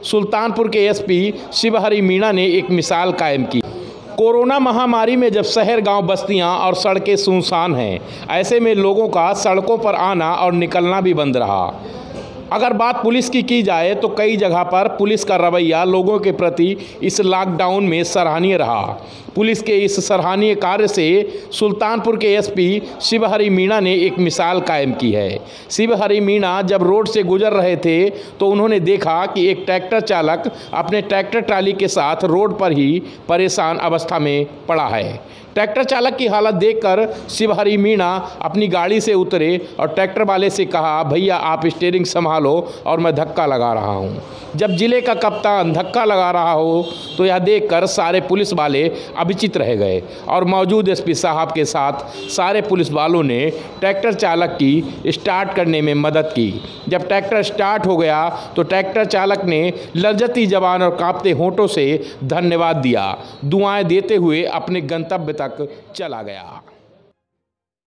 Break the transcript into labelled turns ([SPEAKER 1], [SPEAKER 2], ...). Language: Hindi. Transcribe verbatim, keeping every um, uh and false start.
[SPEAKER 1] सुल्तानपुर के एसपी शिवहरि मीणा ने एक मिसाल कायम की। कोरोना महामारी में जब शहर गांव बस्तियां और सड़कें सुनसान हैं, ऐसे में लोगों का सड़कों पर आना और निकलना भी बंद रहा। अगर बात पुलिस की की जाए तो कई जगह पर पुलिस का रवैया लोगों के प्रति इस लॉकडाउन में सराहनीय रहा। पुलिस के इस सराहनीय कार्य से सुल्तानपुर के एसपी शिवहरि मीणा ने एक मिसाल कायम की है। शिवहरि मीणा जब रोड से गुजर रहे थे तो उन्होंने देखा कि एक ट्रैक्टर चालक अपने ट्रैक्टर ट्राली के साथ रोड पर ही परेशान अवस्था में पड़ा है। ट्रैक्टर चालक की हालत देखकर शिवहरि मीणा अपनी गाड़ी से उतरे और ट्रैक्टर वाले से कहा, भैया आप स्टीयरिंग संभालो और मैं धक्का लगा रहा हूँ। जब जिले का कप्तान धक्का लगा रहा हो तो यह देखकर सारे पुलिस वाले अविचलित रह गए और मौजूद एसपी साहब के साथ सारे पुलिस वालों ने ट्रैक्टर चालक की स्टार्ट करने में मदद की। जब ट्रैक्टर स्टार्ट हो गया तो ट्रैक्टर चालक ने लज्जती जबान और कांपते होंठों से धन्यवाद दिया, दुआएं देते हुए अपने गंतव्य तक चला गया।